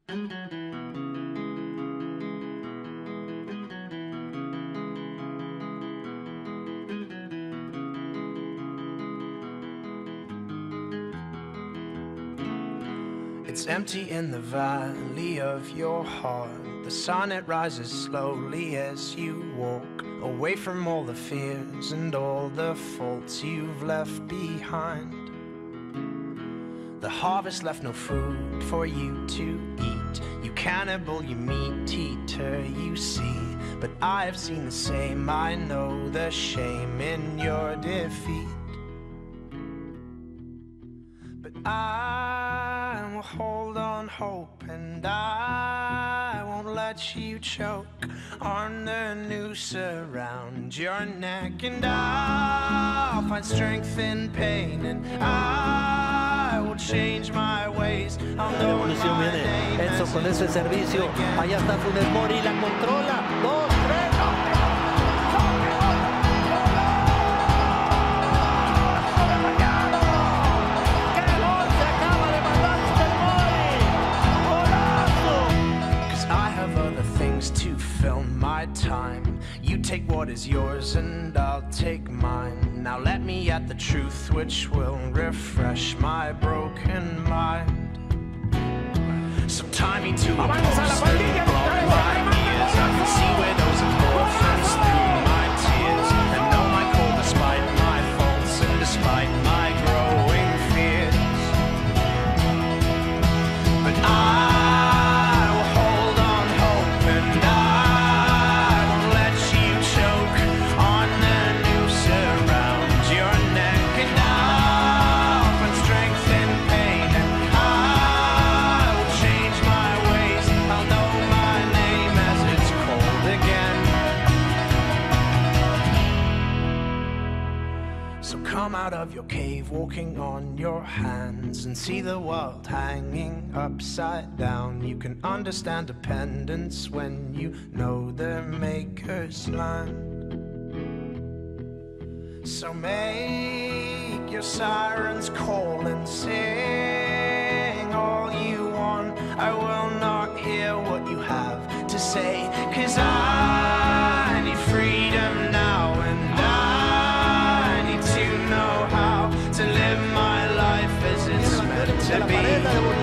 It's empty in the valley of your heart. The sun, it rises slowly as you walk away from all the fears and all the faults you've left behind. The harvest left no food for you to eat. You cannibal, you meat eater, you see. But I have seen the same, I know the shame in your defeat. But I will hold on hope, and I won't let you choke on the noose around your neck. And I'll find strength in pain, and I will change my ways. La revolución viene Enzo con ese servicio. Allá está Funes Mori, la controla. 2, 3. To fill my time, you take what is yours and I'll take mine. Now let me at the truth which will refresh my broken mind. So tie me to a post and block my ears. I can see widows and orphans through my tears, and know my call despite my faults and despite my growing fears. But I out of your cave, walking on your hands, and see the world hanging upside down. You can understand dependence when you know their maker's land. So make your sirens call and sing all you want. I will not hear what you have to say, 'cause I need freedom now, and to know how to live my life as it's meant to be.